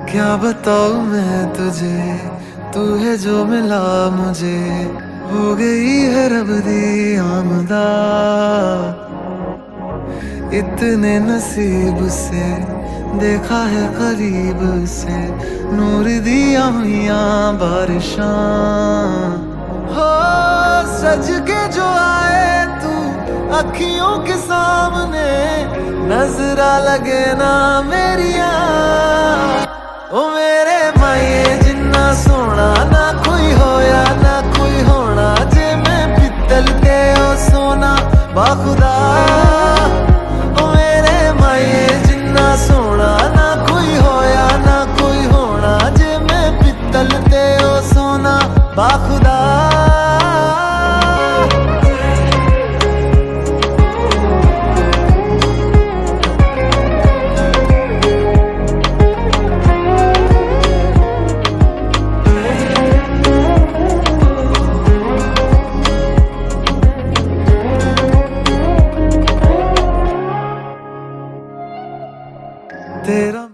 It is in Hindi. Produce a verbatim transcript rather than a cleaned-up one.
क्या बताऊं मैं तुझे, तू है जो मिला मुझे, हो गई है रब दी आमदा। इतने नसीब से देखा है करीब से, नूर दिया हुआ बारिशां। हो सज के जो आए तू अखियों के सामने, नजरा लगे ना मेरिया। ओ मेरे माये जिन्ना सोना ना कोई होया ना कोई होना, जे मैं पित्तल ते ओ सोना बाखुदा। ओ मेरे माये जिन्ना सोना ना कोई होया ना कोई होना, जे मैं पित्तल ते ओ सोना बाखुदा। तेरा